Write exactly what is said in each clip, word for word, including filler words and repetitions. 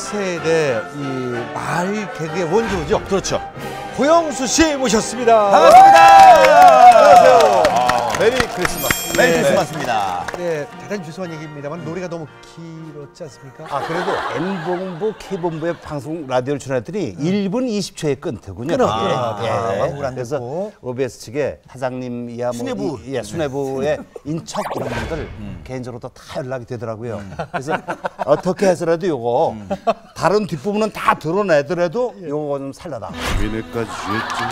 세대 이 말 개그의 원조죠. 그렇죠. 고영수 씨 모셨습니다. 반갑습니다. 안녕하세요. 아, 메리 크리스마스. 메리 네. 크리스마스입니다. 네, 대단히 죄송한 얘기입니다만 노래가 너무 길었지 않습니까? 아, 그래도 N본부, K본부의 방송 라디오를 출연했더니 음. 일 분 이십 초에 끊더군요. 끊어, 아, 끊어. 예. 아, 예. 마무리 안 그래서 됐고. 오비에스 측에 사장님이야 뭐 수뇌부. 이, 예, 수뇌부의 인척 이런 분들 음. 개인적으로 다 연락이 되더라고요. 음. 그래서 어떻게 해서라도 요거 음. 다른 뒷부분은 다 드러내더라도 요거 좀 살려라. 위에까지 했지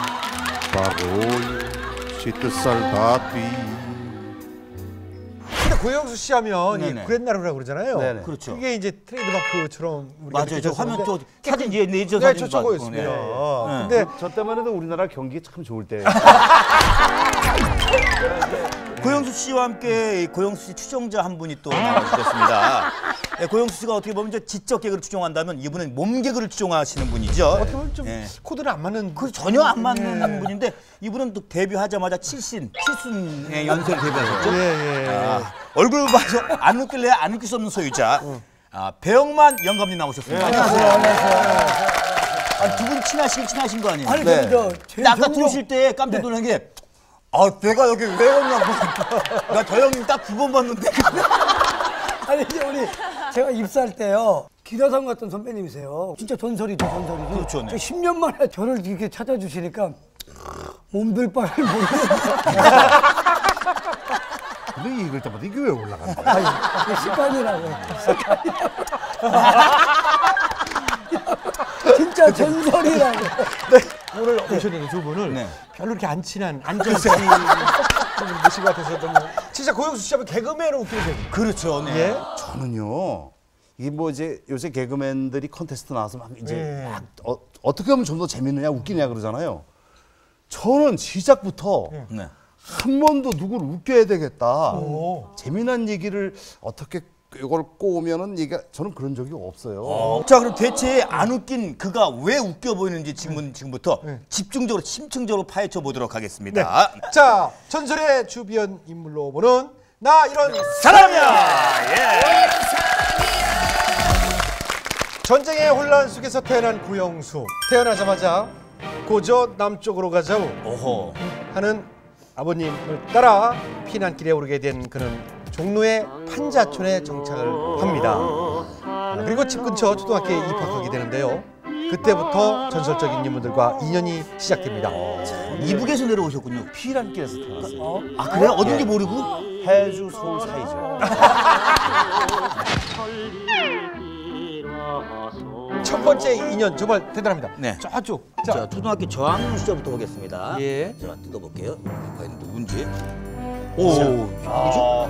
바로 시트살 다뒤. 근데 고영수 씨 하면 이 네네. 그랜나루라고 그러잖아요. 네네. 그렇죠. 그게 이제 트레이드마크처럼 우리가 맞아요. 저 화면 또 깨끗- 사진 예, 네이저 네, 사진 저 저거였습니다. 봤고, 네. 근데 저 때만 해도 우리나라 경기 참 좋을 때. 고영수 씨와 함께 고영수 씨 추종자 한 분이 또 나와주셨습니다. 네, 고영수 씨가 어떻게 보면 이제 지적 개그를 추종한다면 이분은 몸 개그를 추종하시는 분이죠. 어떻게 보면 좀 네. 코드는 안 맞는. 그 전혀 안 맞는 예. 분인데 이분은 또 데뷔하자마자 칠신, 칠순의 연세를 데뷔하셨죠. 예, 예. 아, 얼굴 봐서 안 웃길래 안 웃길 수 없는 소유자 아, 배영만 영감님 나오셨습니다. 안녕하세요. 안녕하세요. 아, 두 분 친하시긴 친하신 거 아니에요? 아니 네. 근데 저 근데 아까 들어오실 때 깜짝 놀란 게 아, 내가 여기 왜 왔냐고. 나 저 형님 딱 두 번 봤는데. 아니 이제 우리 제가 입사할 때요. 기라성 같은 선배님이세요. 진짜 전설이죠, 전설이죠. 그렇죠, 네. 십 년 만에 저를 이렇게 찾아주시니까 몸둘 바를 모르는 근데 이걸 때마다 이게 왜 올라가는 거야? 아니, 이게 습관이라고. 습관이라고. 진짜 전설이라고. 오늘 오셨는데 두 분을 네. 별로 이렇게 안 친한 안전 씨 분을 모신 것 같아서 너무 진짜 고영수 씨 하면 개그맨으로 웃기는 개그. 그렇죠, 네. 예? 저는요. 이게 뭐 이제 요새 개그맨들이 콘테스트 나와서 막 이제 예. 막 어, 어떻게 하면 좀 더 재밌느냐 웃기냐 그러잖아요. 저는 시작부터 네. 한 번도 누구를 웃겨야 되겠다. 오. 재미난 얘기를 어떻게 이걸 꼬우면은 얘가 저는 그런 적이 없어요. 어, 자, 그럼 대체 안 웃긴 그가 왜 웃겨 보이는지 지금 지금부터 집중적으로 심층적으로 파헤쳐 보도록 하겠습니다. 네. 자, 전설의 주변 인물로 보는 나 이런 사람이야. 예. 전쟁의 혼란 속에서 태어난 고영수. 태어나자마자 고저 남쪽으로 가자우 오호. 하는 아버님을 따라 피난길에 오르게 된 그는 종로의 판자촌에 정착을 합니다. 아, 그리고 집 근처 초등학교에 입학하게 되는데요. 그때부터 전설적인 인물들과 인연이 시작됩니다. 이북에서 내려오셨군요. 피란길에서 태어났어요. 아, 그래요? 어딘지 모르고? 해주 서울 사이죠. 첫 번째 인연 정말 대단합니다. 네. 저쪽. 자, 자, 초등학교 저학년 시절부터 보겠습니다. 예. 자, 뜯어볼게요. 과연 누군지. 오, 누구죠?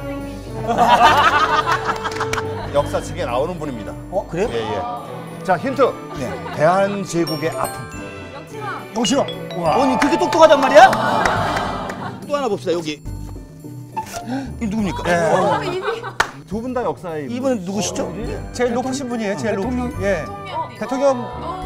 역사책에 나오는 분입니다. 어, 그래요? 예, 예. 자, 힌트. 네. 대한제국의 아픔. 영신아. 아니, 그렇게 똑똑하단 말이야? 또 하나 봅시다, 여기. 이 누굽니까? 두 분 다 역사에 이분은 누구시죠? 제일 높으신 분이에요. 제일 높은. 예. 대통령.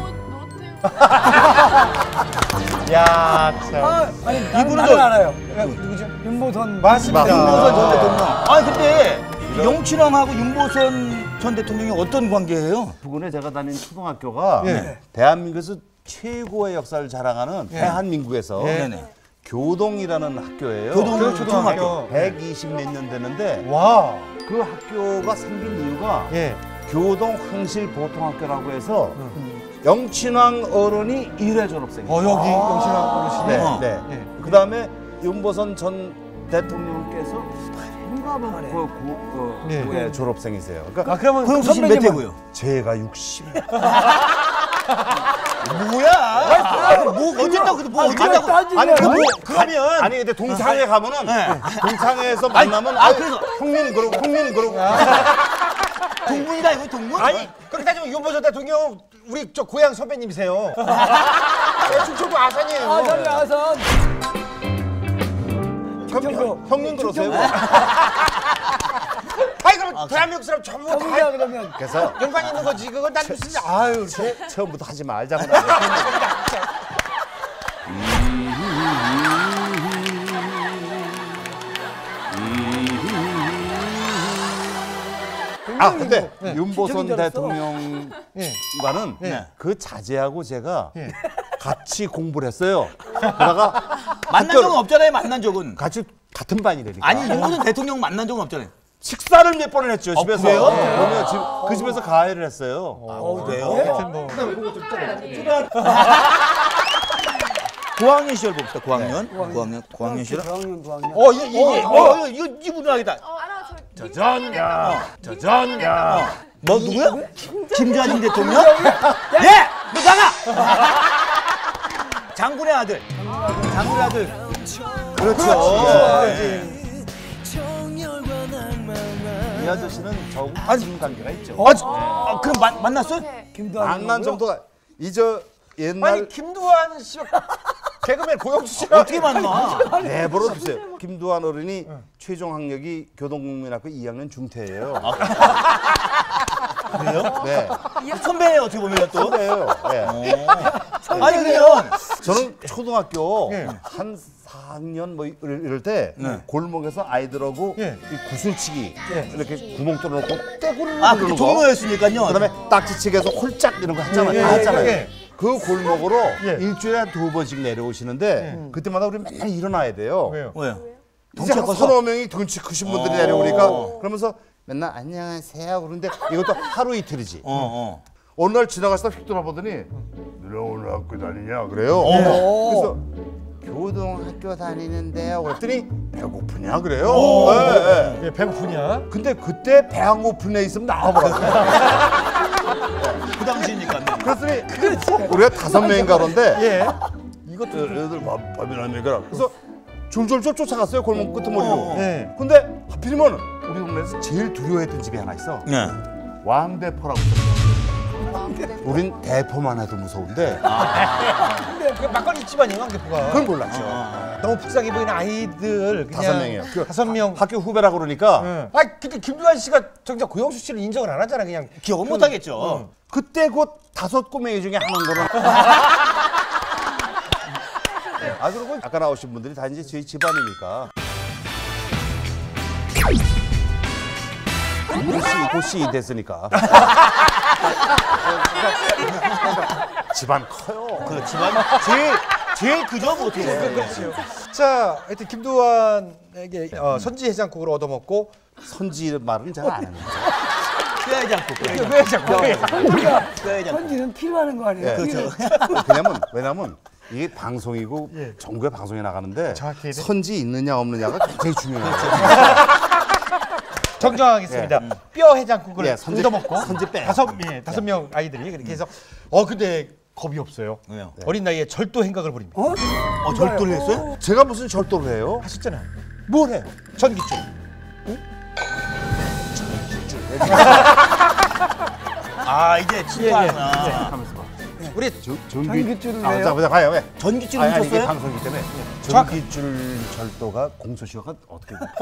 야, 참. 아, 아니 이분은 이분은 저- 나는 알아요. 누구죠? 윤보선. 맞습니다. 윤보선 전 대통령. 아니, 근데 영춘왕하고 윤보선 전 대통령이 어떤 관계예요? 부근에 제가 다닌 초등학교가 예. 대한민국에서 최고의 역사를 자랑하는 대한민국에서 예. 네네. 교동이라는 학교예요. 교동 교동 초등학교. 초등학교. 백이십 몇 년 되는데 와. 그 학교가 생긴 이유가 예. 교동 항실보통학교라고 해서 영친왕 어른이 일 회 졸업생이에요. 어, 여기 영신아 어르신이. 네, 어. 네. 예. 그다음에 윤보선 전 대통령께서 한가방 그 고, 어, 네. 네, 졸업생이세요. 그러니까 아, 그러면 그럼 무슨 몇 대고요? 제가 육십. 뭐야? 아, 뭐 어쨌다고 그래도 뭐 어쨌다고? 따지면 아니 그 뭐 그러면 아니 근데 동창회 가면은 네. 동창회에서 만나면 아, 아 그래서- 형님 그러고 형님 그러고 동문이다 이거 동문? 아니, 그렇게 따지면 윤보선 대통령 우리 저 고향 선배님이세요. 네, 충청도 아산이에요. 아산이 아산. 형, 형님 그러세요. 아니 그럼 대한민국 사람 전부 다 전부다 그러면. 그래서 연관 있는 거지. 그건 난 무슨 아유. 제- 처음부터 하지 말자고. 아 근데 뭐, 윤보선 친척인 줄 알았어. 대통령과는 예. 그 자제하고 제가 예. 같이 공부를 했어요. 그러다가 만난 적은 없잖아요. 만난 적은. 같이 같은 반이라니까. 아니 윤보선 대통령 만난 적은 없잖아요. 식사를 몇 번을 했죠 집에서. 그래요? 네. 그러면 집, 그 집에서 가해를 했어요. 어, 그래요? 하여튼 뭐 고학년 시절 봅시다. 고학년. 고학년. 고학년 시절. 고학년 고학년. 어, 이거 이거 어, 이거 이거 이분하겠다. 짜잔야, 짜잔야. 뭐 누구야? 김좌진 대통령? 예! 너 나가! 장군의 아들. 장군의 아들. 그렇죠. 예. 이 아저씨는 저하고 무슨 관계가 있죠. 아, 저- 아, 그럼 만, 만났어요? 김도환 만난 정도가 이저 옛날 아니 김두한 씨 개그맨 고영수 씨가 어떻게 만나? 내버려 두세요. 김두한 어른이 최종 학력이 교동국민학교 이 학년 중퇴예요. 그래요? 네. 선배예요, 어떻게 보면 또. 그래요. 네. 아니 그러면 저는 초등학교 예. 한 사 학년 뭐 이럴 이럴 때 네. 골목에서 아이들하고 예. 이 구슬치기 이렇게 구멍 뚫어놓고 떼구르르 아, 그러는 그게 거. 종로였으니까요. 그다음에 딱지치기해서 홀짝 이런 거 했잖아요. 예, 다 예, 했잖아요. 예. 그 골목으로 예. 일주일에 한 두 번씩 내려오시는데 그때마다 우리 맨날 일어나야 돼요. 왜요? 왜요? 이제 한 서너 명이 등치 크신 분들이 내려오니까 어. 그러면서 맨날 안녕하세요. 그런데 이것도 하루 이틀이지. 어, 어. 어느 날 지나가시다 휙 돌아보더니 너네 오늘 학교 다니냐 그래요. 어. 그래서 교동학교 다니는데요. 그랬더니 배고프냐 그래요. 네, 네. 예, 배고프냐? 근데 그때 배 안 고픈 애 있으면 나와보라고요. 그 당시니까. 그랬더니 우리가 다섯 명인가 그런데 예. 이것도 애들 밥, 밥이나 먹여라. 그래서 줄줄줄 쫓아갔어요 골목 끄트머리로. 어, 어. 네. 근데 하필이면 우리 동네에서 제일 두려워했던 집이 하나 있어. 네. 왕대포라고 있었어. 우린 대포만 해도 무서운데 근데 그 막걸리 집안이에요, 왕대포가. 그건 몰랐죠. 너무 불쌍해 보이는 아이들 그냥 다섯 명이에요. 그 다섯 명. 학교 후배라 그러니까 예. 아, 근데 김두한 씨가 정작 고영수 씨를 인정을 안 하잖아, 그냥. 기억은 못 하겠죠. 그때 곧 다섯 꼬맹이 중에 한 거는 아 그리고 아까 나오신 분들이 다 이제 저희 집안이니까 고씨 고씨 됐으니까 집안 커요. 그 집안 제일 제일 그죠 뭐 어떻게 보면. 자, 하여튼 김두한에게 어, 선지 해장국을 얻어먹고 선지 말은 잘 안 합니다. 뼈야지 않고 뼈야지 않고. 왜 자꾸 뼈야지 않고. 편지는 필요하는 거 아니에요? 예. 그렇죠. 왜냐면 왜냐면 이게 방송이고 전국에 방송에 나가는데 정확히 해야 돼. 선지 있느냐 없느냐가 굉장히 중요해요. 정정하겠습니다. 뼈 해장국을 예, 선지- 얻어먹고 선지 빼. 다섯 예, 다섯 명 아이들이 그렇게 해서 어 근데 겁이 없어요. 왜요? 어린 나이에 절도 행각을 벌입니다. 어? 어, 절도를 했어요? 제가 무슨 절도를 해요? 하셨잖아요. 뭘 해요? 전기줄. 아, 이제 친구하구나. 하면서 봐. 우리 저, 전기 전기줄을 아, 왜요? 자, 보자 가요 왜? 전기줄 아니, 아니 이게 훔쳤어요? 방송이기 때문에 전기줄 절도가 공소시효가 어떻게 돼?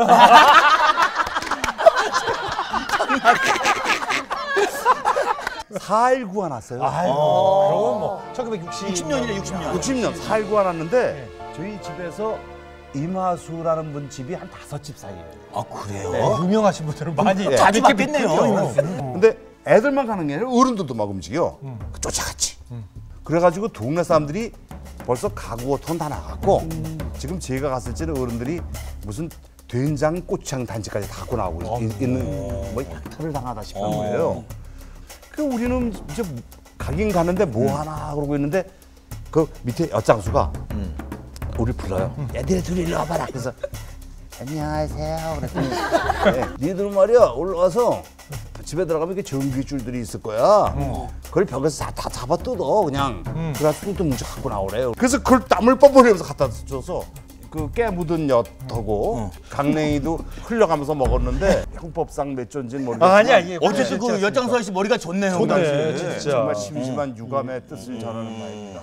사일구가 났어요. 아이고 그럼 뭐 천구백육십 육십 년이네, 육십 년. 육십 년 사일구가 났는데 저희 집에서 이마수라는 분 집이 한 다섯 집 사이에요. 아, 그래요? 어, 유명하신 분들은 많이 네. 자주 이렇게 봤겠네요. 비켜요. 이마수. 근데 애들만 가는 게 아니라 어른들도 막 움직여. 쫓아갔지. 그래가지고 동네 사람들이 벌써 가구 옷은 다 나갔고 지금 제가 갔을 때는 어른들이 무슨 된장 고추장 단지까지 다 갖고 나오고 있- 있는 뭐 약탈을 당하다시피 한 거예요. 그 우리는 이제 가긴 가는데 뭐 하나 그러고 있는데 그 밑에 엿장수가 우리 불러요. 애들이 둘이 일로 와봐라. 그래서 안녕하세요. 그랬더니 네, 니들 말이야 올라와서 집에 들어가면 이렇게 전기줄들이 있을 거야. 그걸 벽에서 다, 다 잡아 뜯어 그냥. 그래가지고 또 뭉쳐 갖고 나오래요. 그래서 그걸 땀을 뻔뻔하면서 갖다 줘서 그 깨 묻은 엿하고 강냉이도 흘려가면서 먹었는데 형법상 몇 존지는 모르겠지만 아, 아니야 이게 어쨌든 그 엿장수 아저씨 머리가 좋네요. 그 좋네, 당시에. 진짜. 정말 심심한 유감의 뜻을 전하는 말입니다.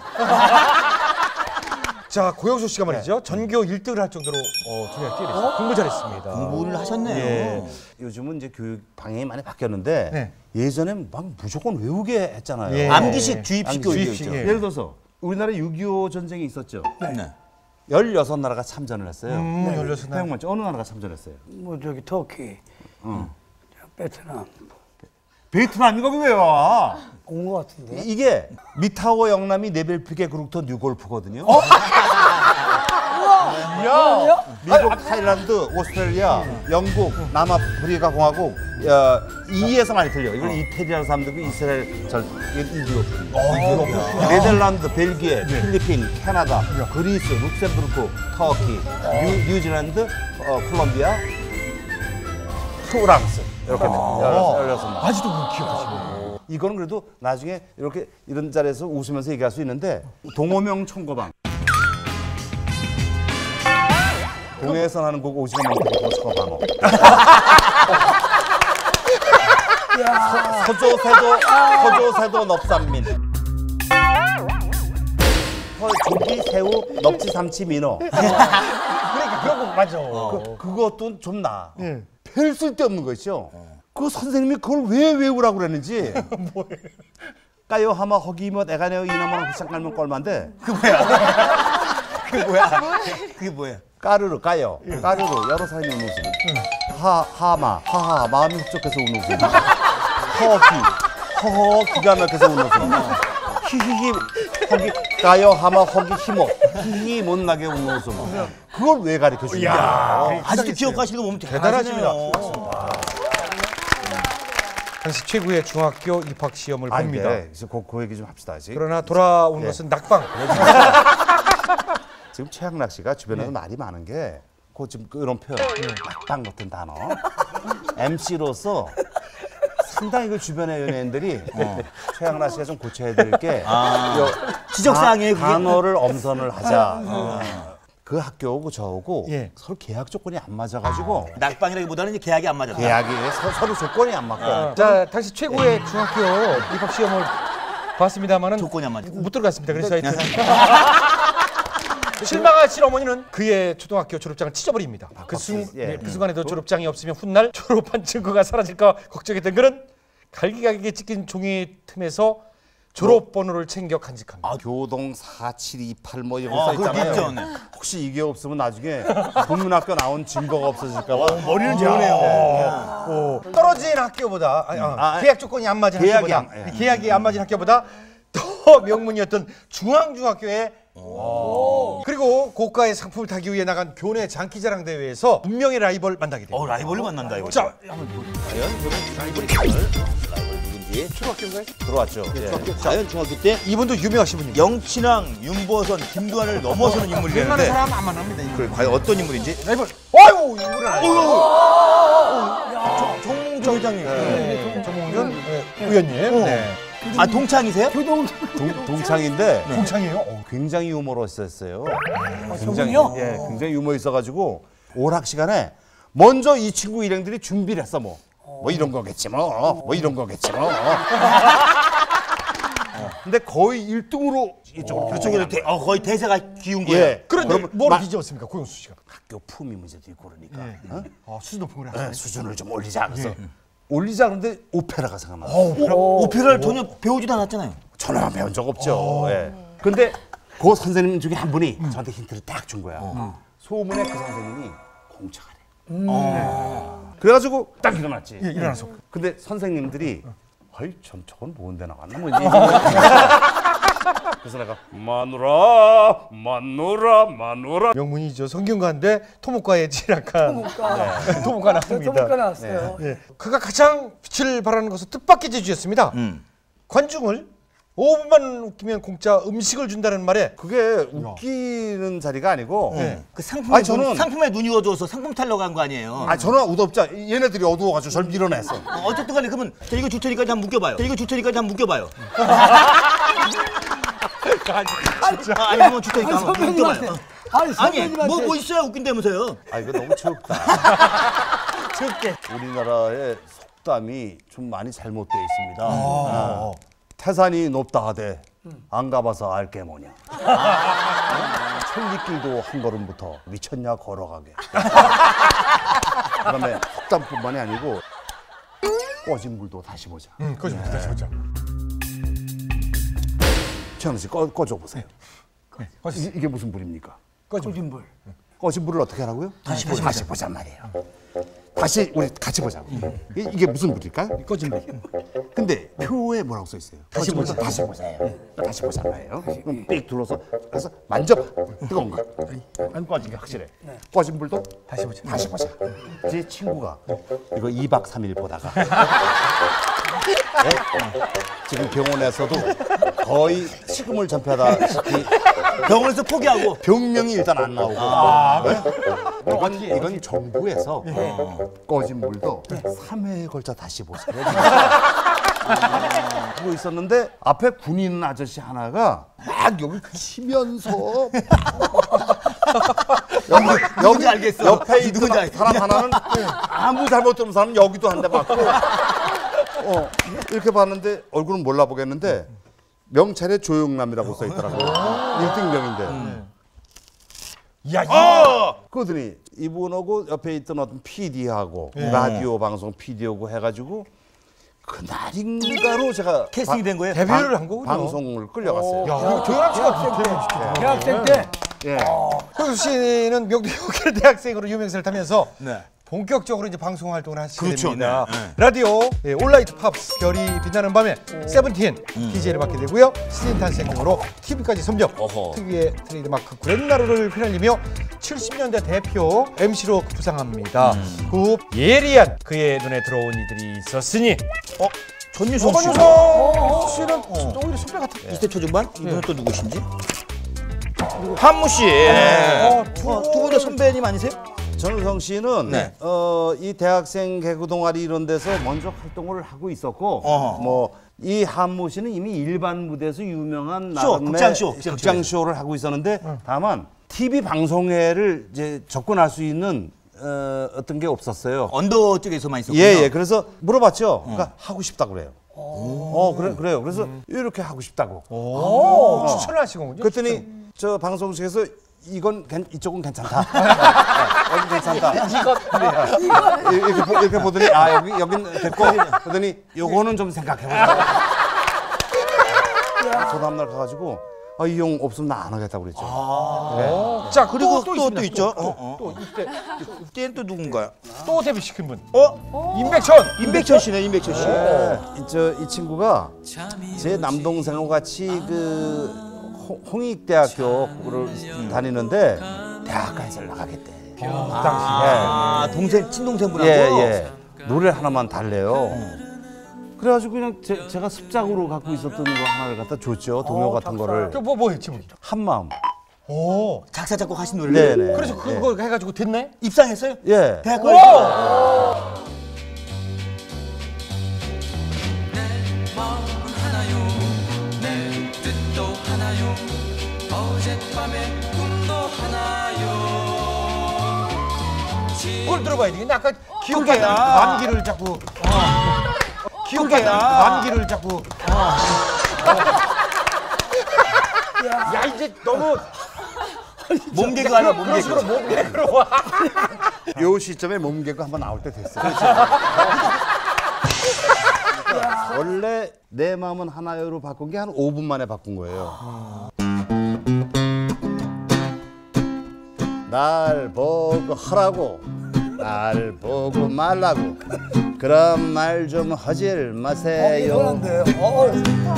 자 고영수 씨가 말이죠 전교 일 등을 할 정도로 어, 중요하게 뛰어냈어요. 공부 잘했습니다. 공부를 하셨네요. 예. 요즘은 이제 교육 방향이 많이 바뀌었는데 네. 예전엔 막 무조건 외우게 했잖아요. 예. 암기식 주입식 암기식, 교육이었죠. 주입식, 예. 예를 들어서 우리나라 육이오 전쟁이 있었죠. 네. 열여섯 나라가 참전을 했어요. 음, 열여섯 나라. 태양 먼저 어느 나라가 참전했어요? 뭐 저기 터키, 응. 베트남, 베트남인가 왜 와? 온 것 같은데. 이게 미타오 영남이 네벨피게 그룹터 뉴골프거든요. 야. 미국, 타일란드, 오스트레일리아, 영국, 남아프리카 공화국 어, 이에서 많이 들려. 이걸 이태리라는 사람들도 이스라엘 절 인디오. 네덜란드, 벨기에, 필리핀, 캐나다, 그리스, 룩셈부르크, 터키, 뉴, 뉴질랜드, 어, 콜롬비아, 프랑스 이렇게 열여섯 나. 아직도 그걸 기억하시네요. 이거는 그래도 나중에 이렇게 이런 자리에서 웃으면서 얘기할 수 있는데 동호명 총거방. 동해에서 하는 곡 오징어 먹고 총거방어. 서조새도 서조새도 넙삼민. 서 조기 새우 넙치 삼치 민어. 그러니까 그런 거 맞아. 그, 그것도 좀 나. 별 쓸데없는 거 있죠. 그 선생님이 그걸 왜 외우라고 그랬는지. 까요 하마 허기 뭐 내가 내어 이놈은 후창 깔면 꼴만데. 그 뭐야? 그게 뭐야? 그게 뭐야? 까르르 까요. 까르르 여러 사람이 우는 웃음. 하 하마 하하 마음이 흡족해서 우는 웃음. 허기 허허 기가 막혀서 우는 웃음. 히히히 허기 까요 하마 허기 히모 히히 못나게 우는 웃음. 그걸 왜 가르쳐 주냐? 아직도 기억하시는 거 보면 대단하십니다. 대단하시네요. 당시 최고의 중학교 입학 시험을 아니, 봅니다. 네. 그래서 그, 그 얘기 좀 합시다. 아직. 그러나 돌아온 예. 것은 낙방. 지금 최양락 씨가 주변에서 말이 많은 게, 그 지금 그런 표현, 낙방 같은 단어, 엠씨로서 상당히 그 주변의 연예인들이 어. 최양락 씨가 좀 고쳐야 될 게 아. 지적사항에 그게- 단어를 엄선을 하자. 어. 그 학교하고 저하고 예. 서로 계약 조건이 안 맞아가지고 낙방이라기보다는 이제 계약이 안 맞았다. 계약이 서, 서로 조건이 안 맞고. 자, 당시 최고의 중학교 입학 시험을 봤습니다만은 조건이 안 맞았다. 못 들어갔습니다. 그래서 하여튼 실망하신 어머니는 그의 초등학교 졸업장을 찢어버립니다. 그, 순, 예. 예, 그 순간에도 졸업장이 없으면 훗날 졸업한 증거가 사라질까 걱정했던 그는 갈기갈기에 찍힌 종이 틈에서 졸업 번호를 챙겨 간직합니다. 아, 교동 사칠이팔 뭐 이런 아, 거 그거 써있잖아요. 있죠, 네. 혹시 이게 없으면 나중에 국민학교 나온 증거가 없어질까 봐. 머리는 좋으네요. 오, 떨어진 학교보다 아니, 아, 아, 계약 조건이 안 맞은 계약이 학교보다 안- 예. 계약이 안 맞은 학교보다 더 명문이었던 중앙중학교에 그리고 고가의 상품을 타기 위해 나간 교내 장기자랑 대회에서 운명의 라이벌 만나게 됩니다. 어, 라이벌로 만난다 이거. 자, 과연 그럼 라이벌이 라이벌 누군지 초등학교인가요? 들어왔죠. 예. 과연 중학교 때 이분도 유명하신 분입니다. 영친왕, 윤보선, 김두한을 넘어서는 인물이 웬만한 되는데 사람 안 만납니다. 이분. 그 과연 어떤 인물인지 라이벌. 아이고, 이분은 아니에요. 정몽준 회장님. 네, 정몽준 네, 의원님. 네. 아 동창이세요? 교동 동, 동창인데 동창이에요? 어. 굉장히 유머러스했어요. 굉장히 저분이요? 예, 굉장히 유머 있어가지고 오락 시간에 먼저 이 친구 일행들이 준비를 했어 뭐. 뭐 이런 거겠지 뭐. 뭐 이런 거겠지 뭐. 어. 근데 거의 일 등으로 이쪽으로 그쪽으로 대, 어, 거의 대세가 기운 거예요. 예. 그런데 그러면 뭐를 마- 뒤집었습니까, 고영수 씨가? 학교 품위 문제도 있고 그러니까 어? 아, 수준 높은 거라. 예, 수준을 좀 올리자 그래서 올리자 그런데 오페라가 생각나. 오페라를 전혀 배우지도 않았잖아요. 전혀 배운 적 없죠. 예. 근데 그 선생님 중에 한 분이 저한테 힌트를 딱 준 거야. 소문에 그 선생님이 공차가래. 그래가지고 딱 일어났지. 예, 일어나서. 근데 선생님들이 아이 전 저건 뭔데 나갔나 뭐. 그래서 내가 마누라 마누라 마누라. 명문이죠. 성균관대 토목과에 진학한 토목과, 토목과 나옵니다. 토목과 나왔어요. 예. 그가 가장 빛을 발하는 것은 뜻밖의 재주였습니다. 음. 관중을 오 분만 웃기면 공짜 음식을 준다는 말에 그게 웃기는 자리가 아니고. 네. 그 상품에 아니, 저는- 눈, 상품에 눈이 어두워서 상품 타려고 한 거 아니에요. 아 저는 웃없자 얘네들이 어두워가지고 저를 밀어냈어. 어, 어쨌든 간에 그러면 저 이거 줄 테니까 한번 묶여봐요. 저 이거 줄 테니까 한번 묶여봐요. 아, 아니 그러면 줄 테니까 한번 선배님한테 묶여봐요. 아니 아니 선배님한테 뭐, 뭐 있어야 웃긴다면서요. 아 이거 너무 적다. 적게. 우리나라의 속담이 좀 많이 잘못되어 있습니다. 아. 태산이 높다 하되 안 가봐서 알게 뭐냐. 어? 천리길도 한 걸음부터 미쳤냐 걸어가게. 그다음에 속담뿐만이 아니고 꺼진 불도 다시 보자. 음, 그거 좀 다시 보자. 최현우 씨 꺼, 꺼줘 보세요. 네, 이, 이게 무슨 불입니까? 꺼지. 진 불. 꺼진 불을 어떻게 하라고요? 다시 보자. 다시 보자 말이에요. 다시 우리 같이 보자고. 이- 이게 무슨 물일까요? 꺼진 물. 근데 표에 뭐라고 써 있어요? 다시 보자. 다시 보자. 다시 보자예요. 그럼 삑 둘러서 그래서 만져봐. 뜨거운 거. 안 꺼진 게 확실해. 꺼진 불도 다시 보자. 다시 보자. 제 친구가 이거 이 박 삼 일 보다가 네? 지금 병원에서도 거의 식음을 전폐하다시피 병원에서 포기하고 병명이 일단 안 나오고 네? 이건, 이건 정부에서 꺼진 물도 삼 회에 걸쳐 다시 보자 하고 있었는데 앞에 군인 아저씨 하나가 막 여기 치면서 여기, 누군지 알겠어. 옆에 있던 누군지 알겠어. 사람 하나는 아무 잘못 들은 사람은 여기도 한 대 맞고 어, 이렇게 봤는데 얼굴은 몰라보겠는데 명찰에 조영남이라고 써있더라고요. 일 등 병인데. 야, 이 그러더니 이분하고 옆에 있던 어떤 피디하고 라디오 방송 피디하고 해가지고 그날인가로 제가 캐스팅이 된 거예요? 데뷔를 방- 한 거군요. 방송을 끌려갔어요. 야, 그리고 조현아 씨가 대학생 대학생 때 예. 고영수 씨는 명동의 대학생으로 유명세를 타면서 네. 본격적으로 이제 방송 활동을 하시게 그렇죠. 됩니다. 네, 네. 라디오 예, 온라이트 팝스 별이 빛나는 밤에 세븐틴 디제이를 맡게 되고요. 시즌 탄생 등으로 티비까지 섭렵. 어허. 특유의 트레이드마크 구렛나루를 휘날리며 칠십 년대 대표 엠시로 부상합니다. 그 후 예리한 그의 눈에 들어온 이들이 있었으니 어? 전유성 씨. 전유성 씨는 오히려 선배 같은. 이세 초중반? 이분은 또 누구신지? 한무 씨. 어, 어, 두 분의 선배님 아니세요? 전우성 씨는 네. 어, 이 대학생 개그 동아리 이런 데서 먼저 활동을 하고 있었고 어허. 뭐 이 한모 씨는 이미 일반 무대에서 유명한 쇼, 나름의 극장쇼, 극장쇼를 하고 있었는데 다만 티비 방송회를 이제 접근할 수 있는 어, 어떤 게 없었어요. 언더 쪽에서만 있었군요. 예, 예. 그래서 물어봤죠. 그러니까 하고 싶다고 그래요. 어, 그래, 그래요. 그래서 이렇게 하고 싶다고. 오, 추천을 하시군요. 그랬더니 저 방송국에서 이건 괜- 이쪽은 괜찮다. 네, 여기 괜찮다. 이거 이렇게, 보- 이렇게 보더니 아 여기 여긴 됐고 그러더니 요거는 좀 생각해보자. 저 다음날 가가지고 아 이 형 없으면 나 안 하겠다고 그랬죠. 어, 자 그리고 또, 또, 있습니다. 또 있죠. 또, 어, 어. 또, 또 이때 이때는 또 누군가요? 또 데뷔시킨 분. 어? 임백천. 임백천 씨네, 임백천 씨. 이, 저, 이 친구가 제 남동생하고 같이 그 홍- 홍익대학교를 다니는데 대학가에서 나가겠대. 그 당시. 아, 동생, 친동생분하고? 예, 예. 노래 하나만 달래요. 그래가지고 그냥 제, 제가 습작으로 갖고 있었던 거 하나를 갖다 줬죠. 동요 같은 거를. 그뭐 뭐 했지 뭐. 한마음. 오. 작사, 작곡 하신 노래를? 네네. 그래서 그거 해가지고 됐네. 입상했어요? 예. 대학교에서? 그걸 들어봐야 되겠네. 아까 기억 그게야. 같은 감기를 자꾸. 기억 같은 그게야. 감기를 자꾸. 야 이제 너무 몸개그 하나, 그런 몸개그. 식으로 몸개그로 와. 요 시점에 몸개그 한번 나올 때 됐어요. 원래 내 마음은 하나요로 바꾼 게 한 오 분 만에 바꾼 거예요. 날 보고 하라고, 날 보고 말라고, 그런 말 좀 하질 마세요. 이상한데. 어,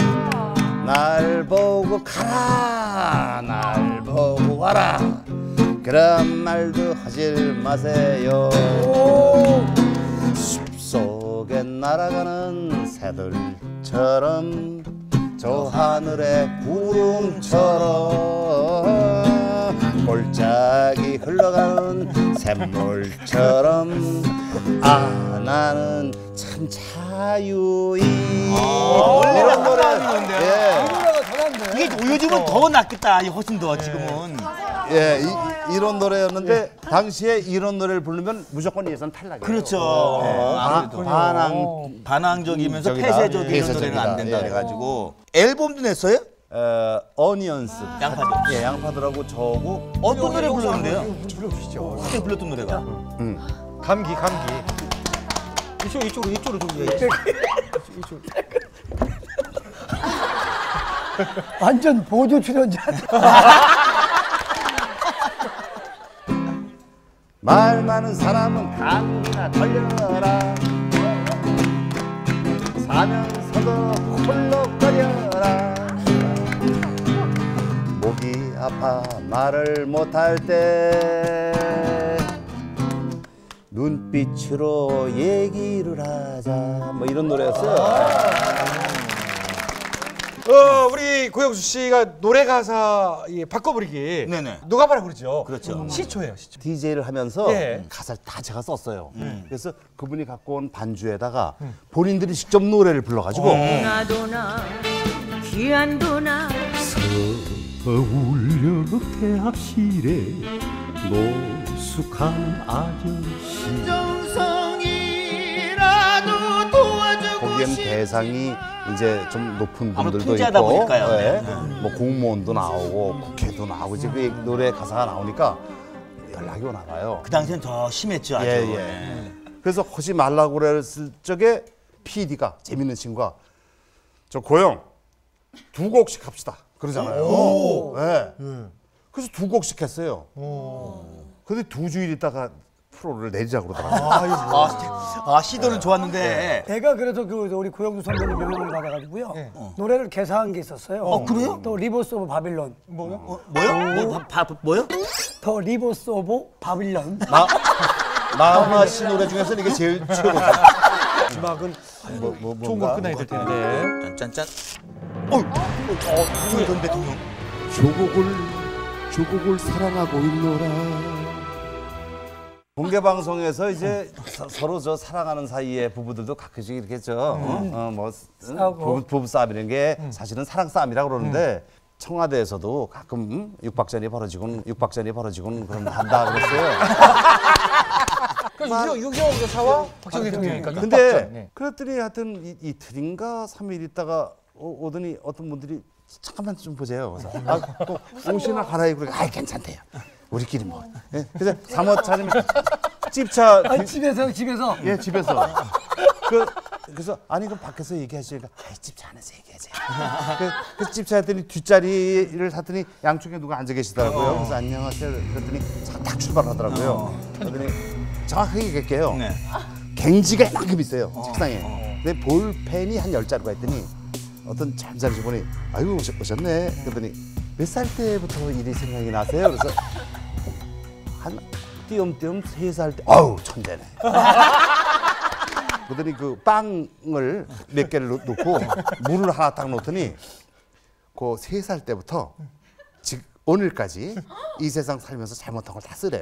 날 보고 가라, 날 보고 와라, 그런 말도 하질 마세요. 숲속에 날아가는 새들처럼 저 하늘의 구름처럼 골짜기 흘러가는 샘물처럼 아 나는 참 자유이 원래는 노래인데. 예. 노래가 잘한데. 이게 요즘은 더 낫겠다, 훨씬 더 지금은. 예, 이, 런 노래였는데 당시에 이런 노래를 부르면 무조건 예선 탈락이에요. 그렇죠. 예, 바- 반항 반항적이면서 적이다. 폐쇄적인 이런 폐쇄적이다. 노래는 안 된다 예. 그래가지고 앨범도 냈어요? 어, 어니언스. 양파들. 예, 양파들하고 저하고 어떤 노래 불렀는데요? 불러주시죠. 그때 불렀던 노래가? 감기 감기. 이쪽 이쪽으로 이쪽으로 좀. 이쪽. 완전 보조 출연자. 말 많은 사람은 감이나 걸려라. 사면서도 홀록거려라. 목이 아파 말을 못할 때 눈빛으로 얘기를 하자. 뭐 이런 노래였어요. 어, 우리 고영수 씨가 노래 가사 이 바꿔부르기 네네. 누가바라 그러죠. 그렇죠. 시초예요, 시초. 디제이를 하면서 예. 가사를 다 제가 썼어요. 그래서 그분이 갖고 온 반주에다가 본인들이 직접 노래를 불러가지고 도나 귀한 도나 서울 대합실에 노숙한 아저씨 거기엔 대상이 이제 좀 높은 아무래도 분들도 풍자다 있고, 보니까요. 예. 네. 뭐 공무원도 나오고 국회도 나오고 이제 그 노래 가사가 나오니까 연락이 오나 봐요. 그 당시엔 더 심했죠, 아주. 예, 예. 그래서 하지 말라고 그랬을 적에 피디가 재밌는 친구가 저 고영 두 곡씩 합시다 그러잖아요. 예. 그래서 두 곡씩 했어요. 근데 두 주일 있다가 프로를 내리자고 그러더라고요. 아, 아, 시도는 좋았는데. 내가 그래서 그 우리 고영수 선배님 명함을 받아가지고요. 어. 노래를 개사한 게 있었어요. 어, 그래요? 더 리버스 오브 바빌론. 뭐요? 어, 뭐요? 뭐, 바, 바, 뭐요? 더 리버스 오브 바빌론. 나 나훈아 씨 노래 중에서 이게 제일 최고죠. 음악은 뭐, 뭐, 좋은 거 끝나야 될 텐데. 짠짠짠. 어, 어, 어, 전 대통령. 조국을 조국을 사랑하고 있노라. 공개 방송에서 이제 서, 서로 저 사랑하는 사이의 부부들도 가끔씩 이렇게 저어뭐 부부, 부부 싸움 이런 게 사실은 사랑 싸움이라고 그러는데 청와대에서도 가끔 육박전이 벌어지곤 육박전이 벌어지곤 그런 한다 그랬어요. 그래서 유경 여사와 박정희 대통령이니까. 근데 그랬더니 하여튼 이, 이틀인가 삼 일 있다가 오, 오더니 어떤 분들이 잠깐만 좀 보세요. 그래서 아, 또 옷이나 갈아입고 그러니까 아 괜찮대요. 우리끼리 뭐. 예, 그래서 잠옷 차리면 집차 아니, 집에서 집에서. 예 집에서 그 그래서 아니 그럼 밖에서 얘기하시니까 아 집차 안에서 얘기하세요. 그, 그 집차 했더니 뒷자리를 샀더니 양쪽에 누가 앉아 계시더라고요. 그래서 안녕하세요. 그랬더니 차 딱 출발하더라고요. 그랬더니 정확하게 얘기할게요. 네. 갱지가 이만큼 있어요 책상에. 근데 볼펜이 한 열 자루가 있더니 어떤 잠자리 보니 아이고 오셨, 오셨네. 그랬더니 몇 살 때부터 일이 생각이 나세요? 그래서 한 띄엄띄엄 세 살 때 아우 천재네. 그러더니 그 빵을 몇 개를 놓- 놓고 물을 하나 딱 놓더니 그 세 살 때부터 지금 오늘까지 이 세상 살면서 잘못한 걸 다 쓰래요.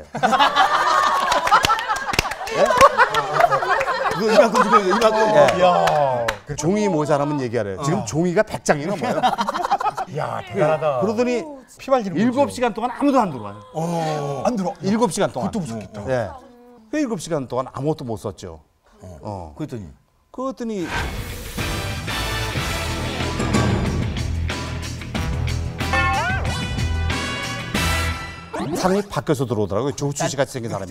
그거 이만큼 주고 이만큼. 예. 야, 종이 모자라면 얘기하래요. 지금 종이가 백 장이 넘어요. 야 대단하다. 그러더니 피 말리는 일곱 시간 동안 아무도 안 들어와요. 안 들어. 일곱 시간 동안. 그것도 무섭겠다. 예. 그 일곱 시간 동안 아무것도 못 썼죠. 어. 그랬더니. 그랬더니 사람이 바뀌어서 들어오더라고요. 조우춘 씨 같이 생긴 사람이.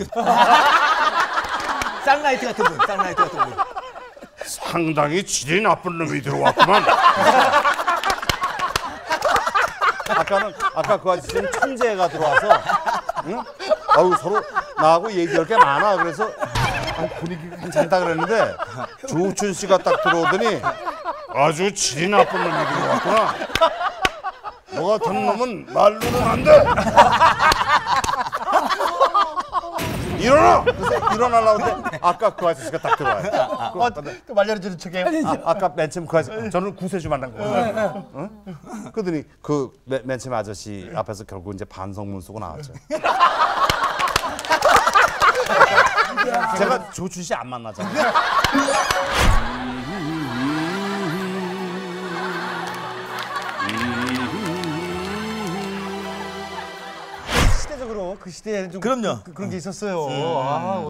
쌍라이트 같은 분, 쌍라이트 같은 분. 상당히 질이 나쁜 놈이 들어왔구만. 아까는 아까 그 아저씨는 천재가 들어와서 응? 아우 서로 나하고 얘기할 게 많아. 그래서 아, 분위기가 괜찮다 그랬는데 조우춘 씨가 딱 들어오더니 아주 질이 나쁜 놈이 들어왔구나. 너 같은 놈은 말로는 안 돼. 일어나! 그래서 일어나려고 했는데 아까 그 아저씨가 딱 들어와요. 그, 어, 또 말려주는 척해요. 아, 아까 맨 처음 그 아저씨 저는 구세주 만난 거예요. 어? 그러더니 그 맨 처음 아저씨 앞에서 결국 이제 반성문 쓰고 나왔죠. 제가 조춘 씨 안 만나잖아요. 시대적으로 그 시대에는 좀 그럼요. 그, 그런 게 있었어요. 아,